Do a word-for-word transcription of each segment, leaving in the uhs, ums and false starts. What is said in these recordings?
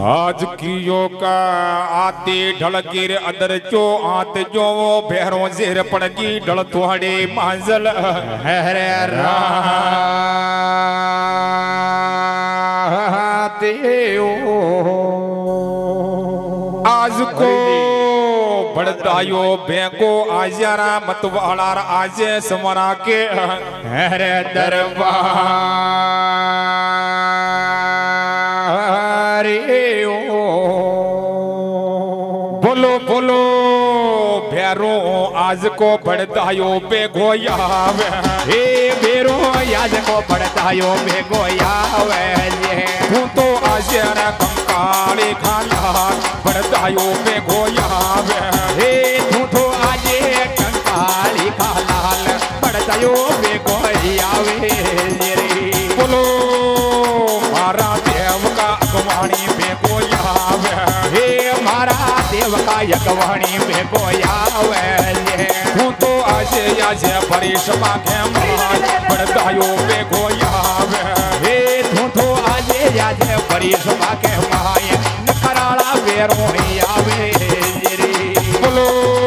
आज कियो का आते ढलकीर अदर चो आत जो वो भैरों जेर पड़गी ढल तुहाड़े मांजल हरे राते आज को बड़दायो बेको आजरा मतवालार आज समरा के हरे दरबार बोलो बोलो भैरो आज को बड़दायो बेगोया हे भैरो आज को बड़दायो बेगोया तू तो आजरा कंकाली खाला बड़दायो बेगोया हे तू तो आजे कंकाली खालाल बड़दायो बेगोया बोलो मारा देव का अगवाणी बेगोया हे मारा देव का यगवाणी बेगोया तू तो आजे आजे परेश माखे मार बड़दायो बेगोया हे तू तो आजे आजे परेश माखे माय नखराला बेरो आवे बोलो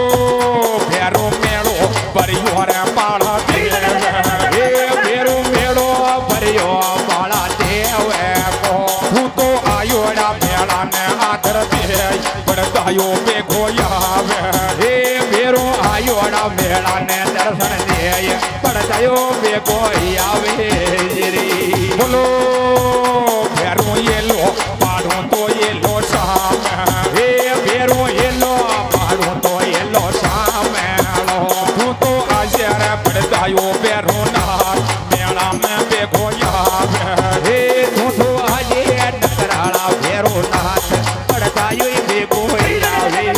बेरो मेड़ो परियो रे पाला देव हे बेरो मेड़ो परियो पाला देव को तू तो आयोड़ा मेला ने आदर दे बड़दायो बेगोया हे बेरो आयोड़ा मेला ने दर्शन दे बड़दायो बेगोया बोलो बेरो ये लो पाड़ो तो ये लो शाम हे बेरो ये लो पाड़ो तो ये लो शाम तू तो आज रे बड़दायो बेरो नार मेला में बेगोया हे तू तो आज नकराला बेरो नाथ बड़दायो बेगोया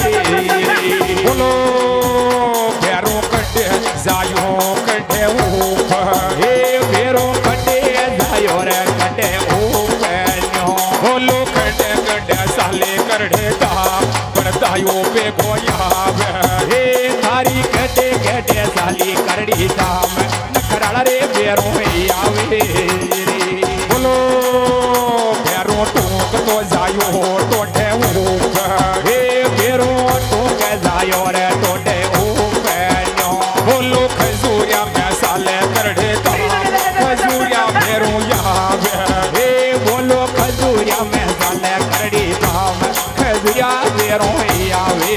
बोलो बेरो कटे जायो कटे ऊप हे बेरो कटे जायो रे कटे ऊप बोलो कटे कटे साले करड़े दा बड़दायो बेगोया हे थारी कटे कटे साली करड़ी दाम नखराला रे बेरो आवे बोलो बेरो टूक तो जायो टोटे ऊप हे बेरो टूक जायो रे टोटे ऊप बोलो खजूरिया में साले करड़े दा खजूरिया बेरो आवे हे बोलो खजूरिया में साले करड़ी दाम खजूरिया बेरो आवे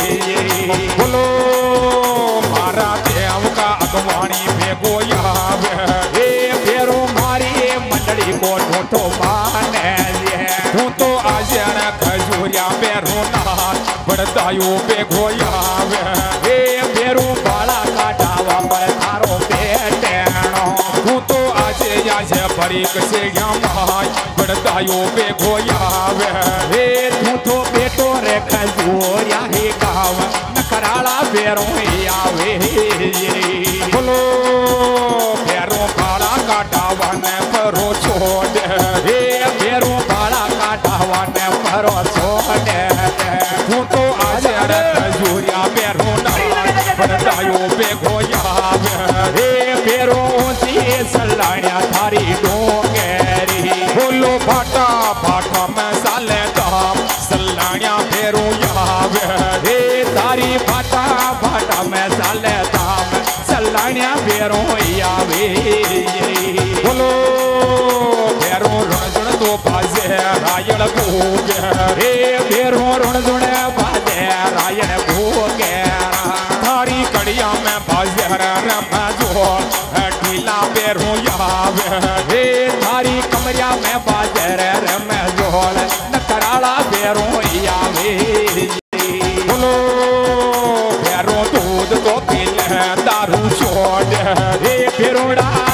बोलो मारा देव का अगवाणी बेगोया हे बेरो मारी मंडली को ठोठो माने तू तो आज खजूरिया बेरो नाथ बड़दायो बेगोया हे बेरो बाला काटावा पर थारो बेटेणो तू तो आज आज बरीक से माय बड़दायो बेगोया हे तू तो बेटो रे खजूरिया हे गाँव नखराला बेरो आवे बोलो बेरो बाला काटावा ने परो छोड़ हे बेरो बाला काटावा ने परो छोड़ तू तो आज खजूरिया बेरो नाथ बड़दायो बेगोया हे बेरो सी सलाणिया थारी डोंगेरी बोलो फाटा फाटा में साले दाम सलाणिया बेरो आवे हे थारी फाटा फाटा में साले दाम सलाणिया बेरो आवे बोलो बेरो रण तो बाजे रायण भोग हे बेरो रण बाजे रायण भोग थारी कड़िया में बाजे रम जो ढीला बेरो आवे हे थारी कमरिया में बाजे रम जोल नकराला बेरो आवे बोलो बेरो दूध तो पीले दारू छोड़ हे बेरो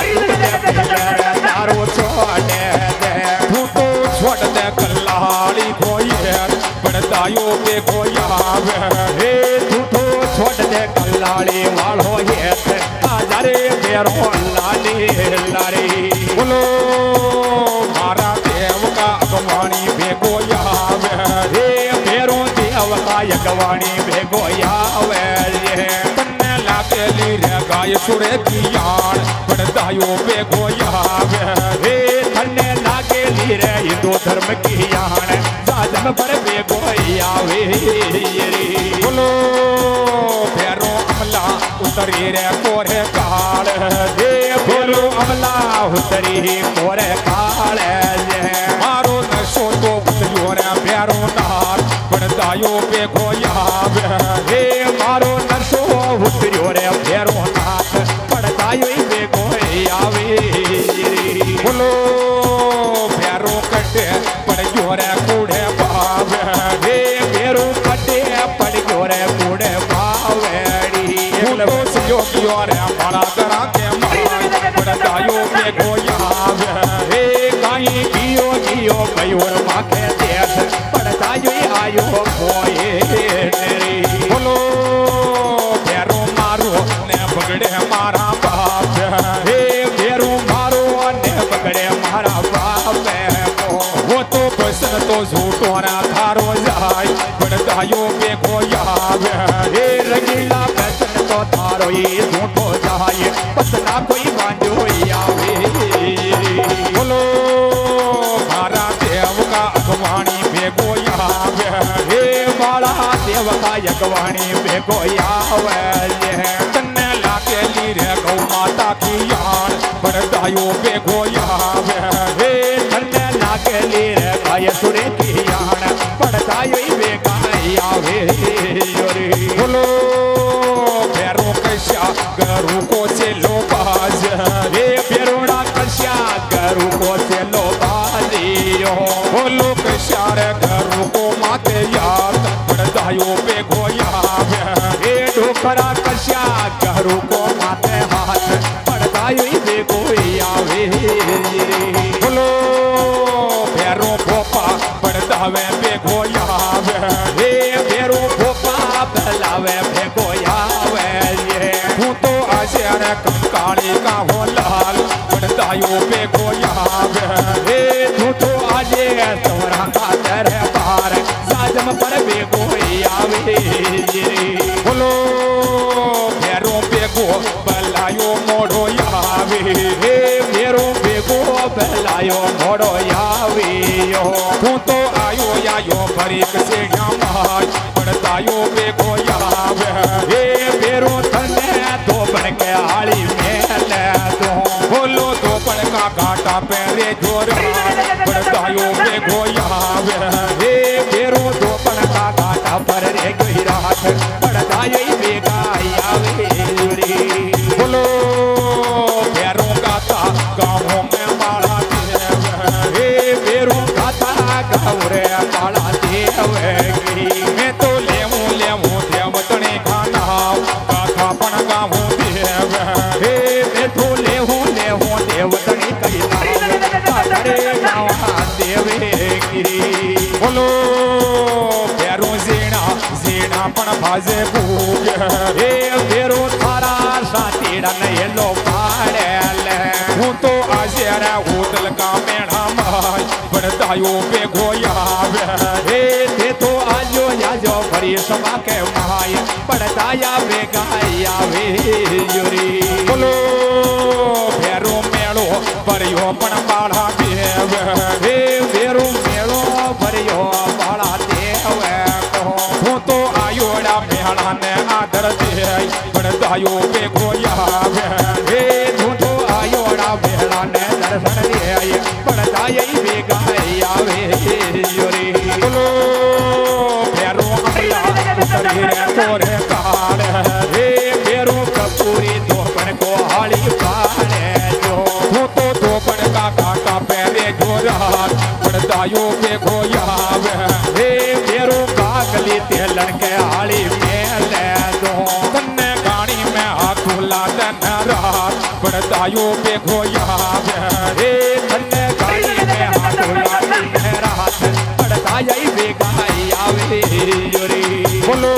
दारू छोड़ तू तो छोड़ दे कल्लाली खोए बड़दायो बेगोया हे तू तो छोड़ दे कल्लाली वालो ये आजारे बेरो लाली लारी बोलो मारा देव का अगवाणी बेगोया हे बेरो देव का यगवाणी बेगोया तन्ने लागेली रे गाय सुरे की यार बड़दायो बेगोया हे तन्ने लागेली रे हिंदू धर्म की यान साजन साजम पर बेगो आवे बोलो भैरो अमला उतरी रे कोरे काल दे बोलो अमला उतरी कोरे काल मारो नशो तो उतरियो रे भैरो नार पड़दायो बेगो आवे हे मारो नशो उतरियो रे भैरो नाथ पड़दायो बेगो आवे बोलो भैरो कटे पड़ियो रे कूड़े पावे हे भैरो कटे पड़ियो रे कूड़े पावेड़ी बोलो सहयोगियो रे मारा करा के मार पड़दायो बेगो आवे हे काई गियो गियो मयूर माखे देश पड़दायो आयो कोए तेरी बोलो भैरो मारो ने बगड़े मारा बाप हे भैरो मारो ने बगड़े मारा बाप वो तो बसन तो झूठो ना थारो जाय पड़दायो बेगो आवे हे रंगीला बसन तो थारो ये झूठो जाय पसना कोई बांधो आवे बोलो मारा देव का अगवाणी बेगो आवे हे मारा देव का अगवाणी बेगो आवे तन्ने लागे लीरे गौ माता की यान पड़दायो बेगो आवे हे तन्ने लागे लीरे गाय सुरे की यान पड़दायो बेगा आवे बोलो भैरो कश्या गरु को से लो बाज हे भैरोड़ा कश्या गरु को से लो बाजियो बोलो कश्या रे गरु को माते याद पड़दायो बेगो आवे हे ढोकरा कश्या गरु को माते हाथ पड़दायो बेगो आवे बोलो भैरो भोपा पड़दावे बेगो आवे हे भैरो भोपा बलावे बेगो आवे तू तो आशर कंकाली का हो लाल पड़दायो बेगो आवे हे तू तो आजे तोरा का दरबार साजम पर बेगो आवे बोलो भैरो बेगो बलायो मोड़ो आवे हे भैरो बेगो बलायो मोड़ो आवे तू तो आयो आयो भरीक से माय पड़दायो बेगो आवे हे भैरो थने तो बन के आली में ले दो बोलो तो पड़ का घाटा पैरे जोर पड़दायो बेगो आवे हे भैरो तो बन का घाटा पर रे गई रात पड़दायो बेगा आवे बोलो भैरो गाता गाँवों में माला हे भैरो गाता गाँव रे माला देवगी मैं तो लेवूं लेवूं देवतने खाना गाथा पण गाँवों देव हे मैं तो लेहूं लेहूं देवतनी कही नाम रे गाँव देवेगी बोलो भैरो जेना जेना पण भाजे भूग हे भैरो थारा सातीड़ा ने लो पाड़े हूँ तो आशर होटल का मेढ़ा माय पड़दायो बेगो आवे हे थे तो आजो आजो भरी सभा के माय पड़दाया बेगा आवे योरी बोलो भैरो मेलो परियो पण बाढ़ा देव हे भैरो मेलो भरियो बाड़ा देव हूँ तो आयोड़ा मेहड़ा ने आदर दे पड़दायो बेगो आवे हे तू तो आयोड़ा मेहड़ा ने दर्शन दे पड़दाया बेगा आवे योरी बोलो भैरो अमला उतरी रे कोरे काल हे भैरो कपूरी दोपन को हाली पाने जो तू तो दोपन का घाटा पैरे जोरात पड़दायो बेगो आवे हे भैरो कागली तेलन के हाली में ले दो तन्ने गाड़ी में हाथ ला दन रात पड़दायो बेगो आवे हे तन्ने गाड़ी में हाथ लाली में रात पड़दाया बेगा आवे योरी बोलो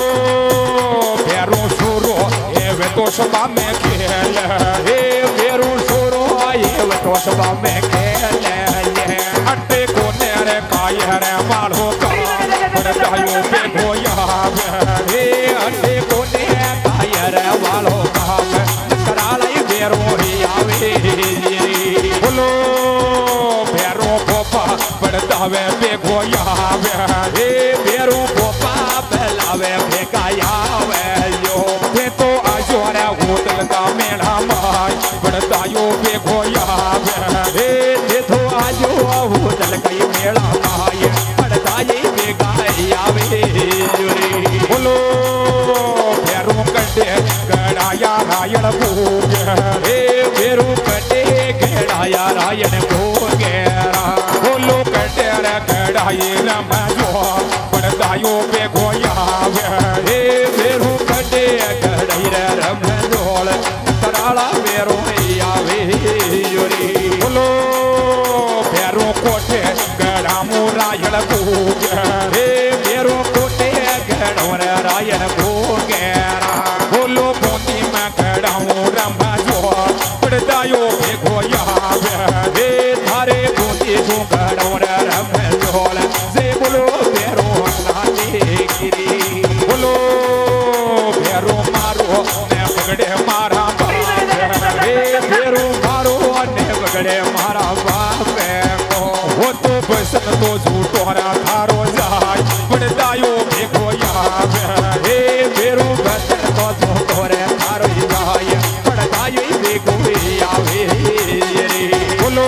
भैरो सुरो ये वे तो सभा में खेल हे भैरो सुरो ये वे तो सभा में खेल अट्टे को नेरे काय रे बालो का पड़दायो बेगो आवे हे अट्टे को नेरे काय रे बालो का करालाई भैरो ही आवे बोलो भैरो भोपा पड़दावे बेगो आवे हे बेगो यावे हे देखो आजो आहू जल कई मेला माय पड़ता ये बेगा आवे बोलो भैरू कटे गड़ाया रायण भोग हे भैरू कटे गड़ाया रायण भोग बोलो कटे गड़ाई रम जो पड़तायो बेगो यावे हे भैरू कटे गड़ाई रम जोल तराला भैरू आवे बोलो भैरू कोटे गड़ामू रायण भोग हे भैरू कोटे गड़ोर रायण भोग बोलो बूंदी में गड़ामू रम जो पड़तायो बेगो यावे हे थारे बूंदी जो गड़ोर रम जोल से बोलो भैरू नाचे गिरी बोलो भैरू मारो ने पगड़े मारा हे भैरू मारो ने बगड़े मारा बाप को वो तो बसन तो झूठो रा थारो जाय पड़तायो बेगो यावे हे भैरू बसन तो झूठो रे थारो जाय पड़तायो बेगो आवे बोलो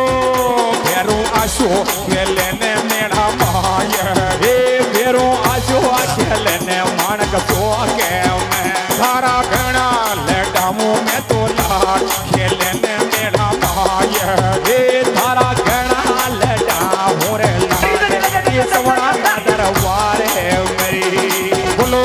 भैरू आशो खेलने मेरा माय हे भैरू आशो खेलने मानक सो के मैं थारा गणा लडामू में तो लाट खेलने मेरा माय हे थारा गणा लडा मोरे लाट ये सवड़ा दरबार है मेरी बोलो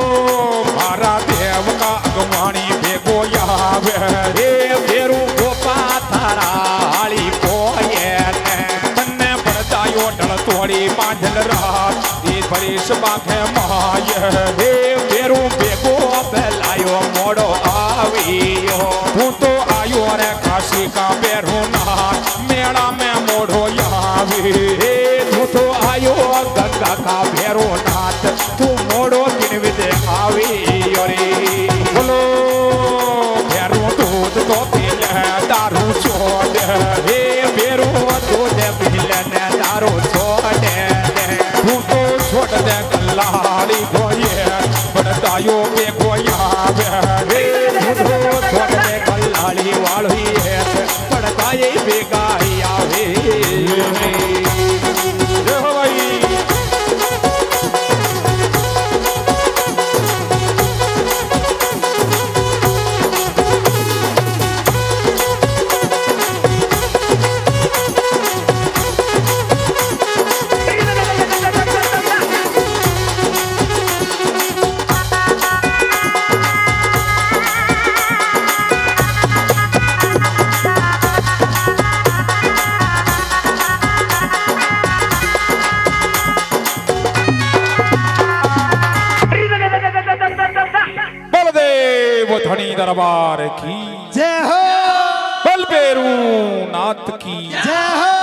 मारा देव का अगवानी बेगो यावे हे भैरू गोपा थारा हाली कोये तन्ने पड़तायो डल तोड़ी बांधल रात ये परेश बाखे माय हे भैरू बेगो बेलायो मोड़ो आवियो तू तो आयो रे काशी का बेरू नाथ मेला में मोड़ो यावे हे तू तो आयो गंगा का भैरू नाथ तू मोड़ो किन विदे आवियो रे बोलो भैरू दूध तो पील दारू छोड़ हे भैरू दूध पीलन दारू छोड़ तू तो छोड़ दे कल्लाली गोये पड़तायो बेगो यावे हे तू तो छोड़ दे कल्लाली वाली है पड़ता ये बेगा आवे बलदेव धनी दरबार की जय हो बलबेरू नाथ की जय हो।